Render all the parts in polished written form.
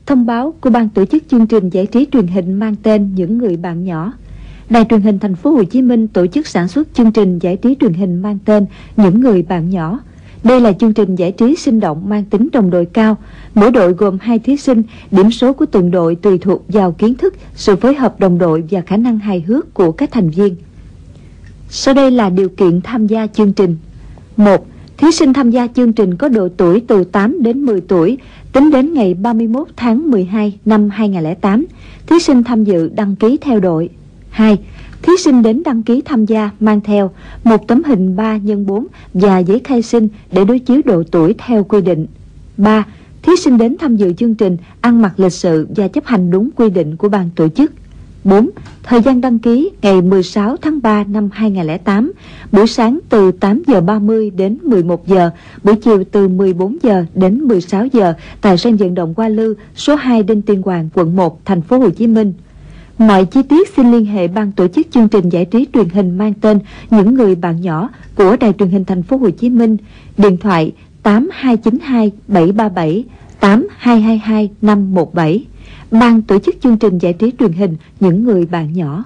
Thông báo của ban tổ chức chương trình giải trí truyền hình mang tên Những Người Bạn Nhỏ. Đài truyền hình Thành phố Hồ Chí Minh tổ chức sản xuất chương trình giải trí truyền hình mang tên Những Người Bạn Nhỏ. Đây là chương trình giải trí sinh động mang tính đồng đội cao. Mỗi đội gồm 2 thí sinh, điểm số của từng đội tùy thuộc vào kiến thức, sự phối hợp đồng đội và khả năng hài hước của các thành viên. Sau đây là điều kiện tham gia chương trình. 1. Thí sinh tham gia chương trình có độ tuổi từ 8 đến 10 tuổi, tính đến ngày 31 tháng 12 năm 2008. Thí sinh tham dự đăng ký theo đội. 2. Thí sinh đến đăng ký tham gia mang theo một tấm hình 3x4 và giấy khai sinh để đối chiếu độ tuổi theo quy định. 3. Thí sinh đến tham dự chương trình ăn mặc lịch sự và chấp hành đúng quy định của ban tổ chức. 4. Thời gian đăng ký ngày 16 tháng 3 năm 2008, buổi sáng từ 8 giờ 30 đến 11 giờ, buổi chiều từ 14 giờ đến 16 giờ tại sân vận động Hoa Lư, số 2 Đinh Tiên Hoàng, quận 1, Thành phố Hồ Chí Minh. Mọi chi tiết xin liên hệ ban tổ chức chương trình giải trí truyền hình mang tên Những Người Bạn Nhỏ của Đài truyền hình Thành phố Hồ Chí Minh. Điện thoại 8292 737 8222 517. Ban tổ chức chương trình giải trí truyền hình Những Người Bạn Nhỏ.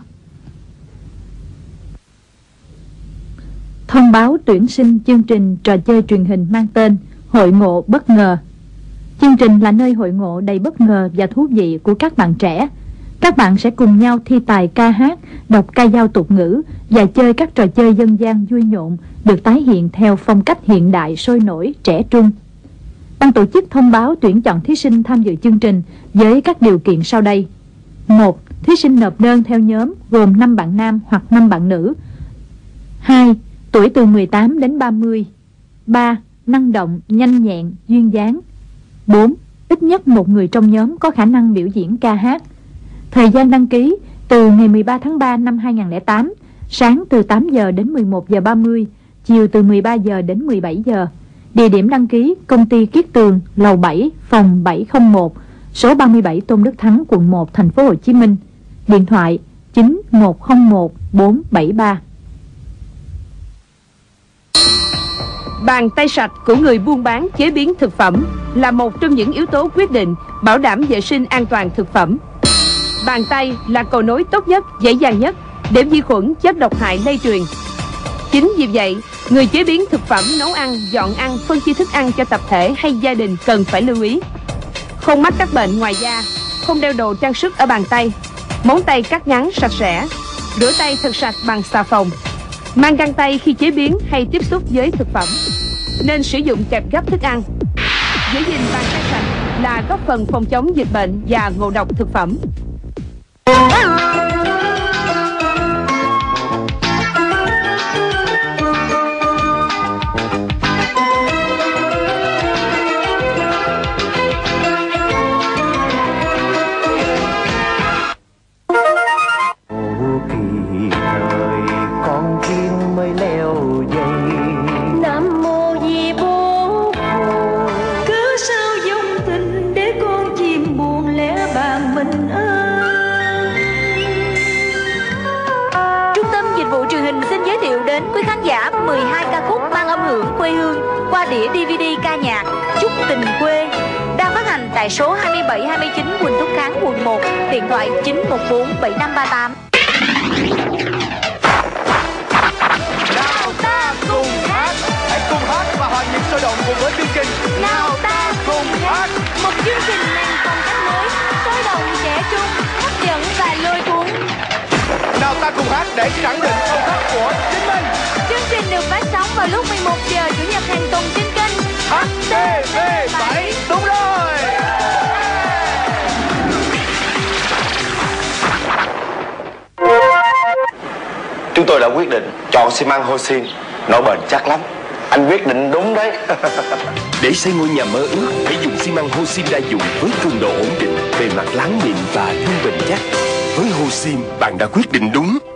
Thông báo tuyển sinh chương trình trò chơi truyền hình mang tên Hội ngộ bất ngờ. Chương trình là nơi hội ngộ đầy bất ngờ và thú vị của các bạn trẻ. Các bạn sẽ cùng nhau thi tài ca hát, đọc ca dao tục ngữ và chơi các trò chơi dân gian vui nhộn được tái hiện theo phong cách hiện đại sôi nổi trẻ trung. Ban tổ chức thông báo tuyển chọn thí sinh tham dự chương trình với các điều kiện sau đây. 1. Thí sinh nộp đơn theo nhóm gồm 5 bạn nam hoặc 5 bạn nữ. 2. Tuổi từ 18 đến 30. 3. Năng động, nhanh nhẹn, duyên dáng. 4. Ít nhất một người trong nhóm có khả năng biểu diễn ca hát. Thời gian đăng ký từ ngày 13 tháng 3 năm 2008, sáng từ 8 giờ đến 11 giờ 30, chiều từ 13 giờ đến 17 giờ. Địa điểm đăng ký công ty Kiết Tường, lầu 7, phòng 701, số 37 Tôn Đức Thắng, quận 1, Thành phố Hồ Chí Minh. Điện thoại 9101 473. Bàn tay sạch của người buôn bán chế biến thực phẩm là một trong những yếu tố quyết định bảo đảm vệ sinh an toàn thực phẩm. Bàn tay là cầu nối tốt nhất, dễ dàng nhất để vi khuẩn, chất độc hại lây truyền. Chính vì vậy, người chế biến thực phẩm, nấu ăn, dọn ăn, phân chia thức ăn cho tập thể hay gia đình cần phải lưu ý. Không mắc các bệnh ngoài da, không đeo đồ trang sức ở bàn tay, móng tay cắt ngắn sạch sẽ, rửa tay thật sạch bằng xà phòng, mang găng tay khi chế biến hay tiếp xúc với thực phẩm, nên sử dụng kẹp gấp thức ăn. Giữ gìn bàn tay sạch là góp phần phòng chống dịch bệnh và ngộ độc thực phẩm. Đĩa DVD ca nhạc Chúc Tình Quê đang phát hành tại số 2729 Huỳnh Thúc Kháng, quận 1, điện thoại 914 7538. Nào ta cùng hát, hãy cùng hát và hòa nhịp sôi động cùng với chương trình Nào ta cùng hát, một chương trình mang phong cách mới, sôi động, trẻ trung, hấp dẫn và lôi cuốn. Nào ta cùng hát để khẳng định phong cách của chính mình. Chương trình được phát sóng vào lúc 11 giờ Chủ nhật hàng tuần trên kênh HTV7. Đúng rồi. Chúng tôi đã quyết định chọn xi măng Hosin, nó bền chắc lắm. Anh quyết định đúng đấy. Để xây ngôi nhà mơ ước, hãy dùng xi măng Hosin đa dụng với cường độ ổn định, bề mặt láng mịn và thân bền chắc. Với Hosin, bạn đã quyết định đúng.